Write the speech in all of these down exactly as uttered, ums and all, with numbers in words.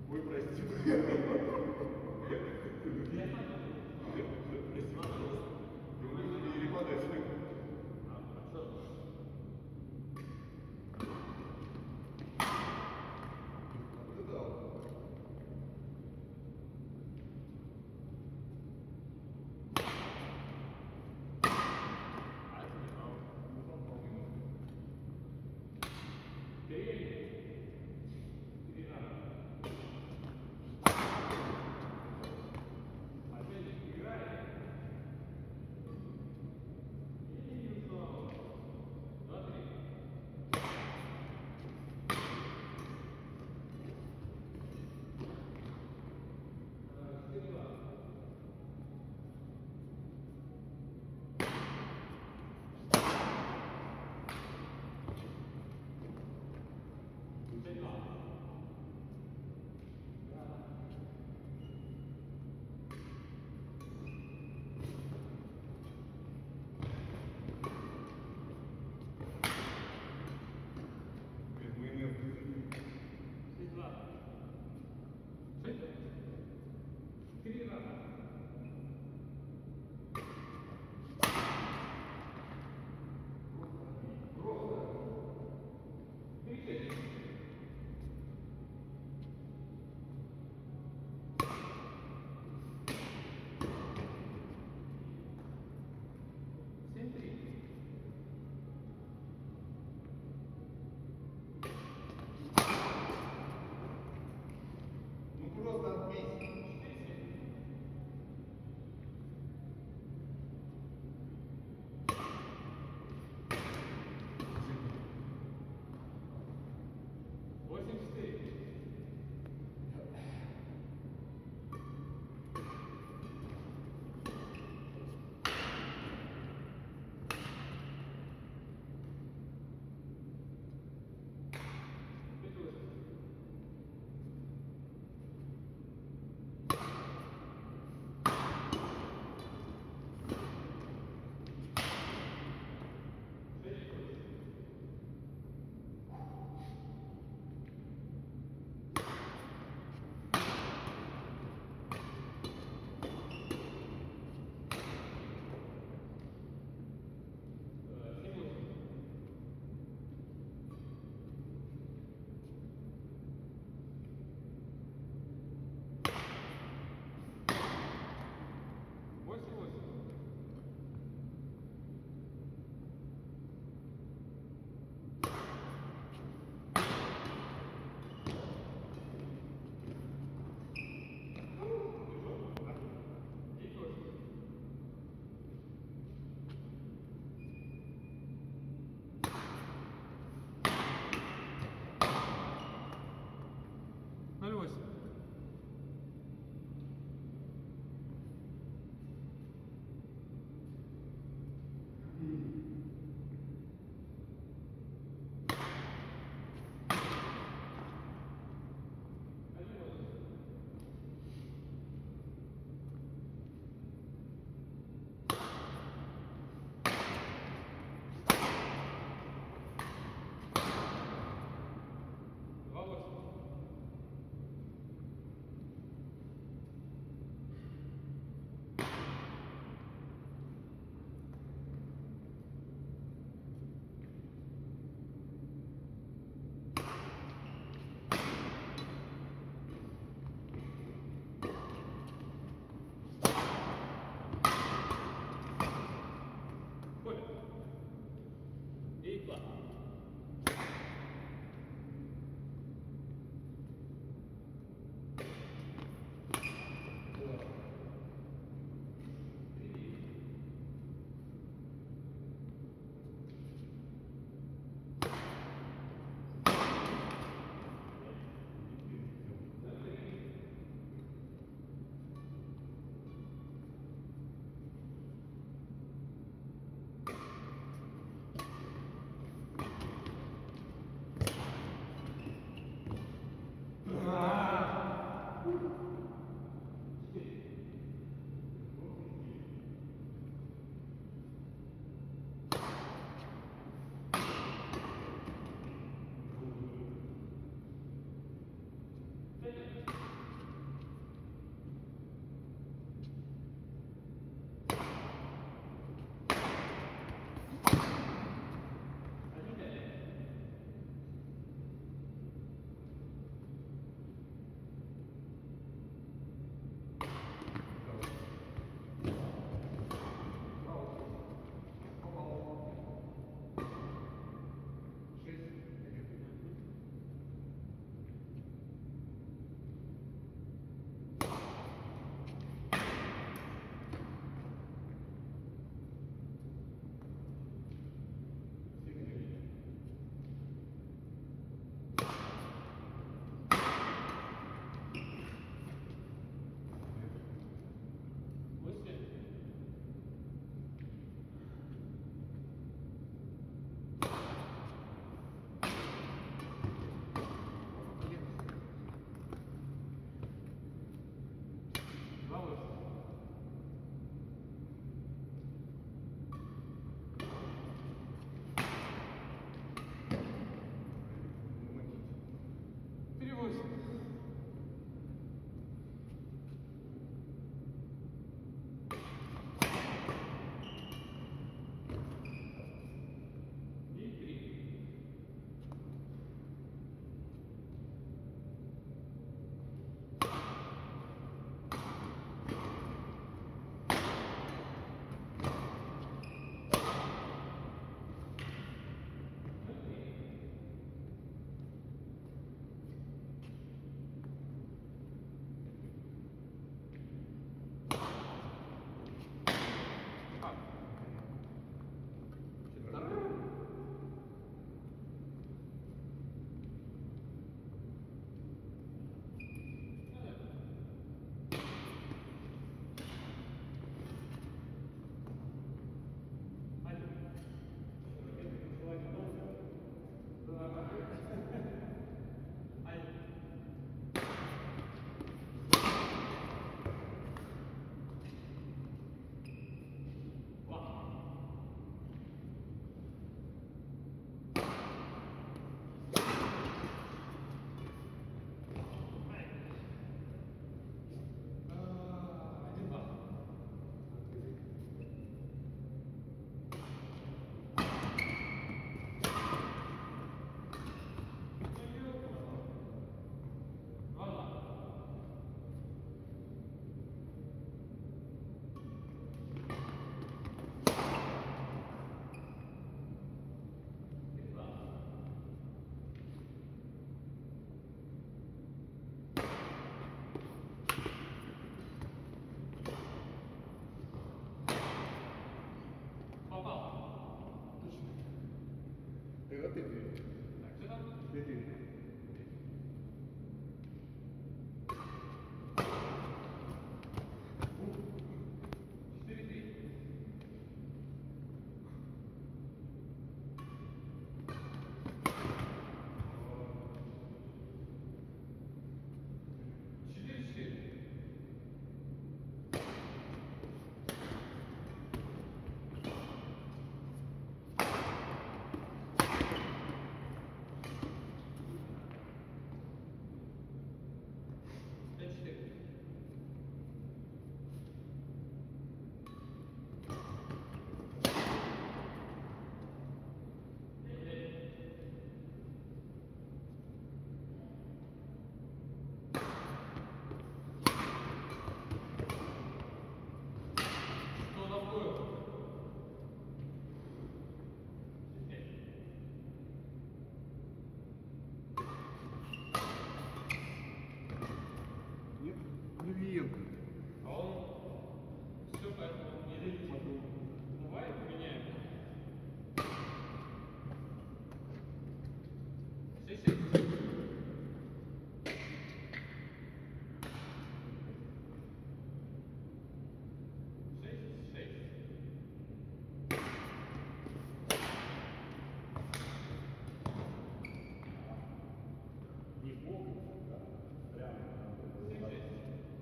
Ой, прости. Или подальше. ноль восемь. Thank you. ты. Так, что там? Четыре. Четыре, три. Четыре, четыре. Пять, четыре. Что такое? Нет? Ульянка. А он все поэтому не летит. Давай поменяем. Шесть, шесть. Шесть, шесть. Не бог, да? Прямо. Семь, шесть.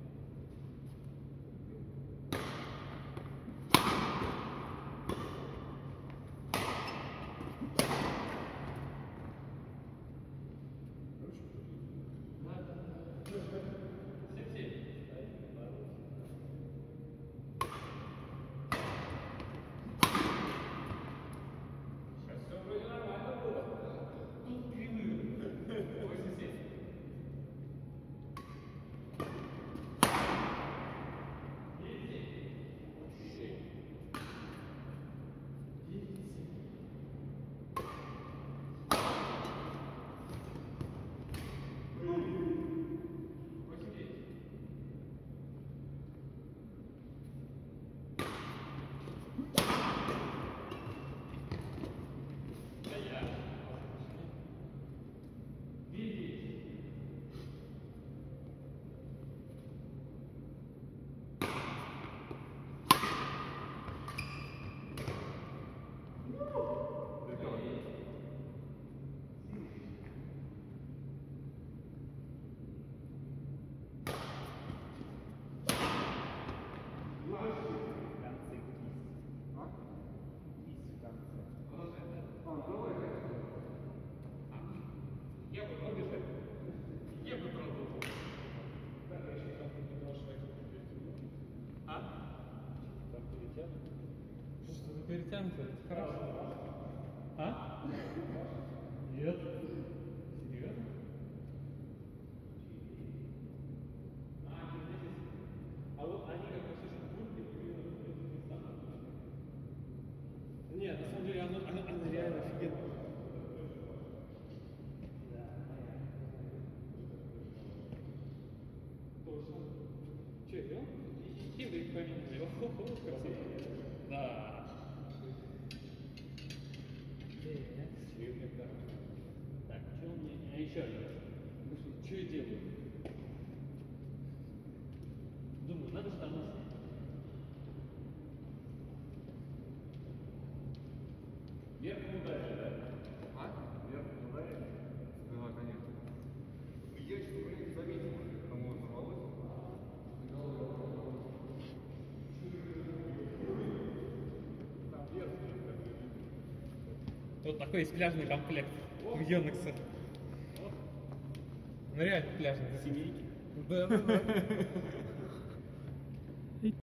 Да, да, да. Семь, семь. Сейчас все вроде нормально было. Тут кривые. Восемь, семь. Восемь, девять. Да я. Девять. Я бы продолжил. Я бы продолжил. А? Что-то перетянуто, это хорошо. А? Нет. Серьезно? А, не здесь. А вот они как бы слышат пульты, примерно в этих местах. Нет, на самом деле она, она, она реально офигенная. Точно. Че, идем? Хитрый поменял. Красота. Да. Так, что мне? А еще один. Что я делаю? Думаю, надо же там нас. Вверх ударили, да? А? Вверх ударили? Да, конечно. Я, честно говоря, не заметил, кому он взорвалось. Там вверх. Вот такой есть пляжный комплект у Йонекса. Ну реально пляжный. Семейки. Да, да, да.